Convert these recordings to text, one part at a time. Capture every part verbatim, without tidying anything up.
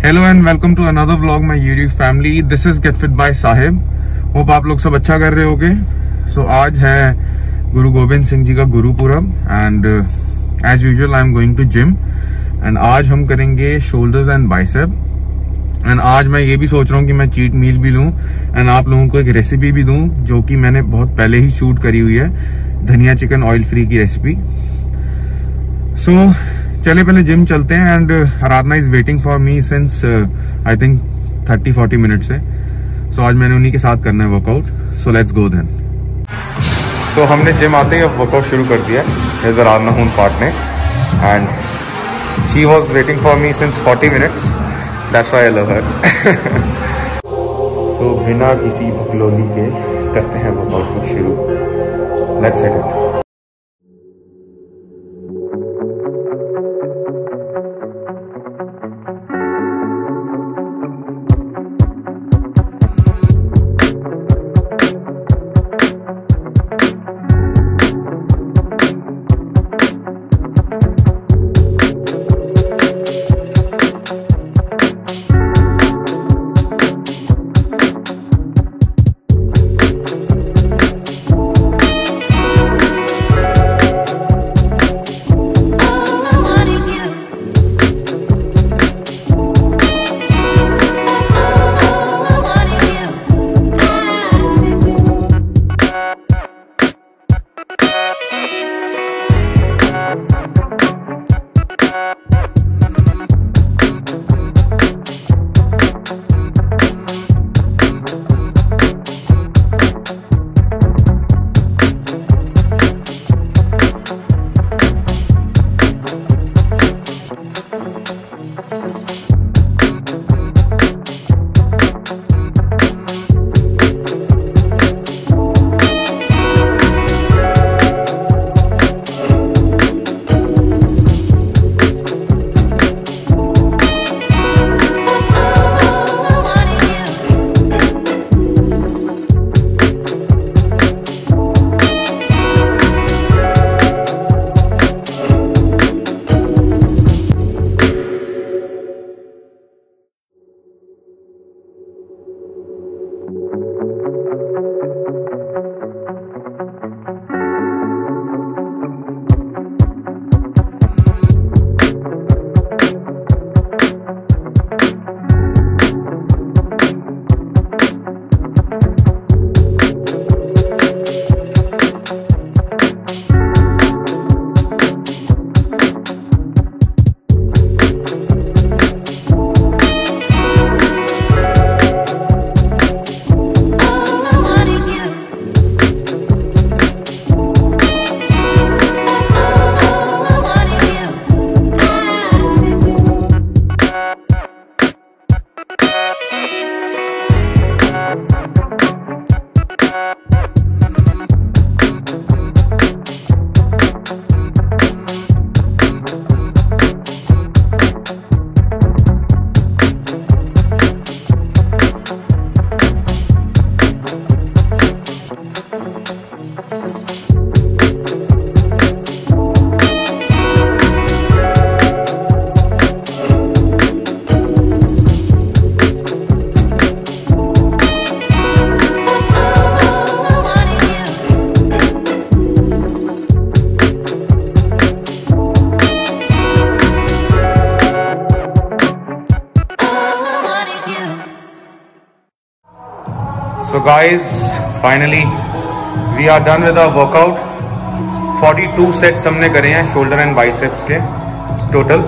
Hello and welcome to another vlog my YouTube family. This is get fit by Sahib. Hope आप लोग सब अच्छा कर रहे होगे। सो so, आज है गुरु गोविंद सिंह जी का Gurpurab and as usual I am going to gym and आज हम करेंगे शोल्डर्स एंड बाइसेप। एंड आज मैं ये भी सोच रहा हूँ कि मैं चीट मील भी लूँ एंड आप लोगों को एक रेसिपी भी दूँ जो कि मैंने बहुत पहले ही शूट करी हुई है, धनिया चिकन ऑयल फ्री की रेसिपी। सो so, चले पहले जिम चलते हैं and Aradhana is waiting for me since I think thirty forty minute से। सो so, आज मैंने उन्हीं के साथ करना है workout. So let's go then. So हमने जिम आते ही अब वर्कआउट शुरू कर दिया है आराधना हून पार्ट ने and she was waiting for me since forty minutes. That's why I love her. So बिना किसी भुकलोली के करते हैं वर्कआउट को शुरू। Let's hit it. So guys, finally we are done with our workout. forty-two sets हमने करे हैं शोल्डर एंड बाइसेप्स के टोटल।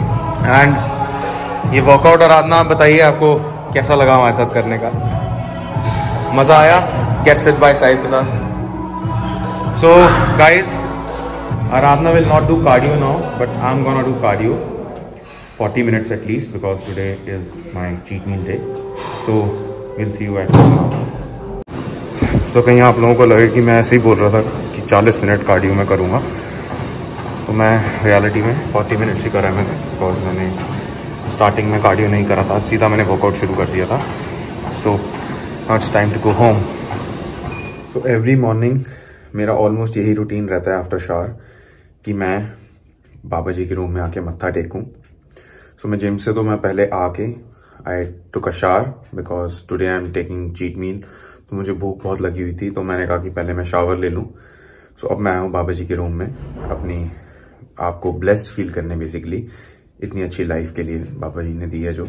एंड ये वर्कआउट आराधना बताइए आपको कैसा लगा हमारे साथ करने का? मज़ा आया गेट फिट बाय साहिब के साथ। So guys, Aradhana will not do cardio now but I am gonna do cardio forty minutes at least because today is my cheat meal day. So we'll see you at home. So so, कहीं आप लोगों को लगे कि मैं ऐसे ही बोल रहा था कि चालीस मिनट कार्डियो में करूँगा, तो मैं रियलिटी में चालीस मिनट्स ही करा मैंने बिकॉज मैंने स्टार्टिंग में कार्डियो नहीं करा था, सीधा मैंने वर्कआउट शुरू कर दिया था। So now it's time to go home. So every morning मेरा ऑलमोस्ट यही रूटीन रहता है आफ्टर शावर कि मैं बाबा जी के रूम में आके मत्था टेकूं। सो मैं जिम से तो मैं पहले आके I took a shower because today I am taking cheat meal. तो मुझे भूख बहुत लगी हुई थी, तो मैंने कहा कि पहले मैं शावर ले लूँ। सो अब मैं आया हूँ बाबा जी के रूम में अपनी आपको ब्लेस्ड फील करने, बेसिकली इतनी अच्छी लाइफ के लिए बाबा जी ने दी है जो।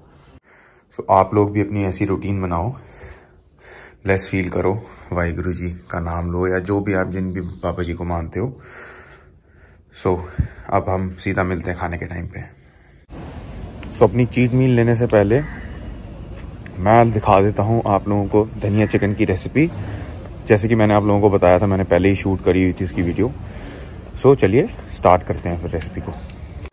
सो आप लोग भी अपनी ऐसी रूटीन बनाओ, ब्लेस्ड फील करो, वाहिगुरु जी का नाम लो या जो भी आप जिन भी बाबा जी को मानते हो। सो अब हम सीधा मिलते हैं खाने के टाइम पे। सो अपनी चीट मील लेने से पहले मैं दिखा देता हूँ आप लोगों को धनिया चिकन की रेसिपी। जैसे कि मैंने आप लोगों को बताया था, मैंने पहले ही शूट करी हुई थी उसकी वीडियो। सो चलिए स्टार्ट करते हैं फिर रेसिपी को।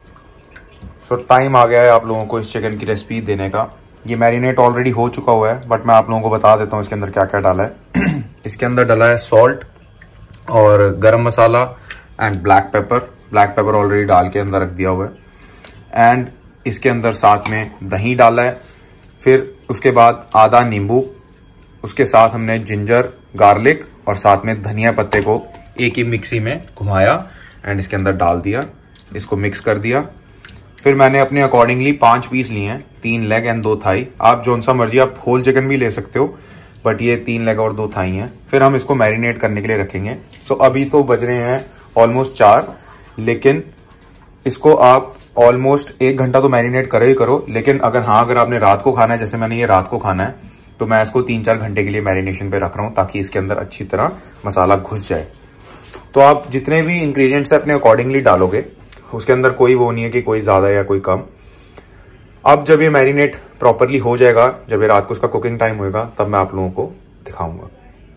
सो टाइम आ गया है आप लोगों को इस चिकन की रेसिपी देने का। ये मैरिनेट ऑलरेडी हो चुका हुआ है, बट मैं आप लोगों को बता देता हूँ इसके अंदर क्या क्या डाला है। इसके अंदर डाला है सॉल्ट और garam masala and black pepper. Black pepper already डाल के अंदर रख दिया हुआ है। एंड इसके अंदर साथ में दही डाला है, फिर उसके बाद आधा नींबू, उसके साथ हमने जिंजर गार्लिक और साथ में धनिया पत्ते को एक ही मिक्सी में घुमाया एंड इसके अंदर डाल दिया, इसको मिक्स कर दिया। फिर मैंने अपने अकॉर्डिंगली पांच पीस लिए हैं, तीन लेग एंड दो थाई। आप जौन सा मर्जी, आप होल चिकन भी ले सकते हो, बट ये तीन लेग और दो थाई हैं। फिर हम इसको मैरिनेट करने के लिए रखेंगे। सो अभी तो बज रहे हैं ऑलमोस्ट चार, लेकिन इसको आप ऑलमोस्ट एक घंटा तो मैरिनेट करो ही करो। लेकिन अगर हाँ अगर आपने रात को खाना है, जैसे मैंने ये रात को खाना है, तो मैं इसको तीन चार घंटे के लिए मैरिनेशन पे रख रहा हूँ ताकि इसके अंदर अच्छी तरह मसाला घुस जाए। तो आप जितने भी इंग्रेडिएंट्स अपने अकॉर्डिंगली डालोगे, उसके अंदर कोई वो नहीं है कि कोई ज्यादा या कोई कम। अब जब ये मैरिनेट प्रॉपरली हो जाएगा, जब ये रात को उसका कुकिंग टाइम होएगा, तब मैं आप लोगों को दिखाऊंगा।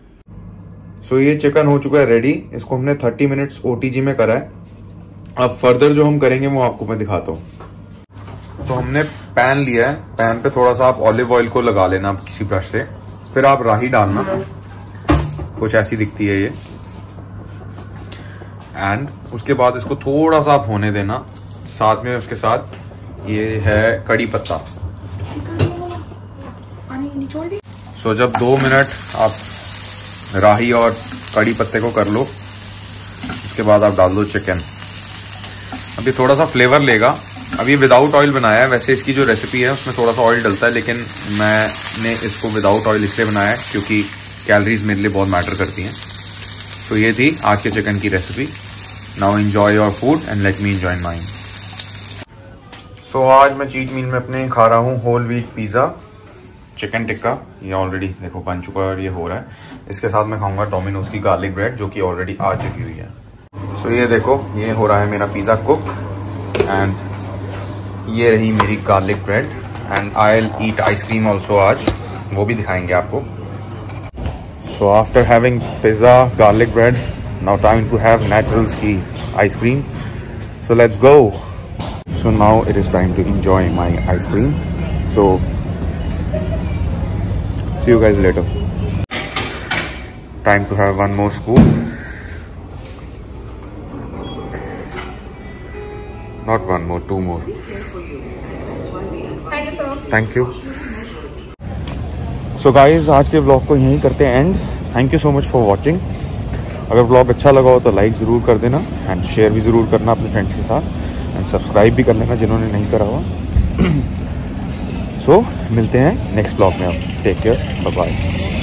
सो so, ये चिकन हो चुका है रेडी। इसको हमने थर्टी मिनट्स ओटीजी में करा है। अब फर्दर जो हम करेंगे वो आपको मैं दिखाता हूँ। सो so, हमने पैन लिया है, पैन पे थोड़ा सा आप ऑलिव ऑयल को लगा लेना किसी ब्रश से, फिर आप राही डालना, कुछ ऐसी दिखती है ये। एंड उसके बाद इसको थोड़ा सा आप होने देना। साथ में उसके साथ ये है कड़ी पत्ता। सो so, जब दो मिनट आप राही और कड़ी पत्ते को कर लो, उसके बाद आप डाल दो चिकन। अभी थोड़ा सा फ्लेवर लेगा। अब ये विदाउट ऑयल बनाया है, वैसे इसकी जो रेसिपी है उसमें थोड़ा सा ऑयल डलता है, लेकिन मैंने इसको विदाउट ऑयल इसलिए बनाया है क्योंकि कैलोरीज मेरे लिए बहुत मैटर करती हैं। तो ये थी आज के चिकन की recipe. Now enjoy your food and let me enjoy mine. So आज मैं चीट मील में अपने खा रहा हूँ whole wheat pizza chicken tikka. ये ऑलरेडी देखो बन चुका है और ये हो रहा है। इसके साथ मैं खाऊंगा डोमिनोज की गार्लिक ब्रेड जो कि ऑलरेडी आ चुकी हुई है। सो so, ये देखो ये हो रहा है मेरा पिज़्ज़ा कुक एंड ये रही मेरी garlic bread and I will eat ice cream also आज, वो भी दिखाएंगे आपको। So after having pizza garlic bread, now time to have naturals की ice cream. So let's go. So now it is time to enjoy my ice cream. So see you guys later. Time to have one more scoop. Not one more, two more. Thank you sir. Thank you. So guys, आज के vlog को यहीं करते हैं and thank you so much for watching. अगर vlog अच्छा लगा हो तो लाइक ज़रूर कर देना एंड शेयर भी ज़रूर करना अपने फ्रेंड्स के साथ एंड सब्सक्राइब भी कर लेना जिन्होंने नहीं करा हुआ। सो so, मिलते हैं नेक्स्ट व्लॉग में। अब टेक केयर, बाय बाय।